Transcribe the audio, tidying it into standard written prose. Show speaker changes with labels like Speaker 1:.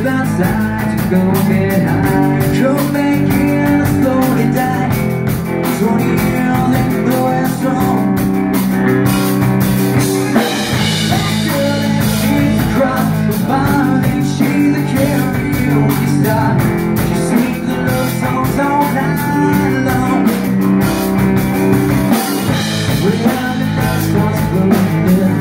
Speaker 1: step outside to go get high. Drove back in, I slowly die. 20 years in the West Home. That girl that she's across the pond, and she's a karaoke star. She sings the love songs all night long. We're having that starts blowing.